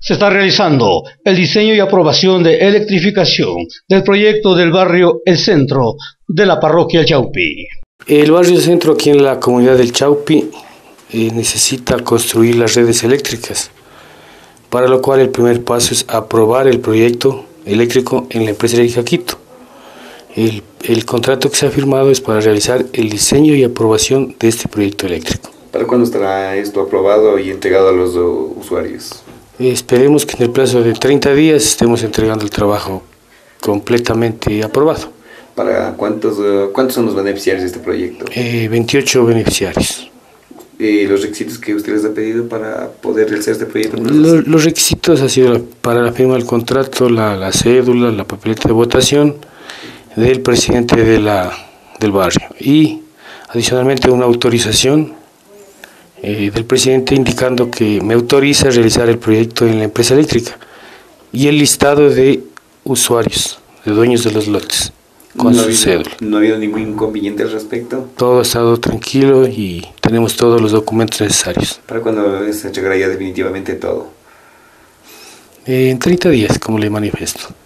Se está realizando el diseño y aprobación de electrificación del proyecto del barrio El Centro de la parroquia El Chaupi. El barrio El Centro, aquí en la comunidad del Chaupi, necesita construir las redes eléctricas, para lo cual el primer paso es aprobar el proyecto eléctrico en la empresa eléctrica Quito. El contrato que se ha firmado es para realizar el diseño y aprobación de este proyecto eléctrico. ¿Para cuándo estará esto aprobado y entregado a los usuarios? Esperemos que en el plazo de 30 días estemos entregando el trabajo completamente aprobado. ¿Para cuántos son los beneficiarios de este proyecto? 28 beneficiarios. ¿Los requisitos que usted les ha pedido para poder realizar este proyecto? Los requisitos han sido para la firma del contrato, la cédula, la papeleta de votación del presidente del barrio y adicionalmente una autorización del presidente indicando que me autoriza a realizar el proyecto en la empresa eléctrica y el listado de usuarios, de dueños de los lotes, con su cédula. ¿No ha habido ningún inconveniente al respecto? Todo ha estado tranquilo y tenemos todos los documentos necesarios. ¿Para cuándo se entregará ya definitivamente todo? En 30 días, como le manifiesto.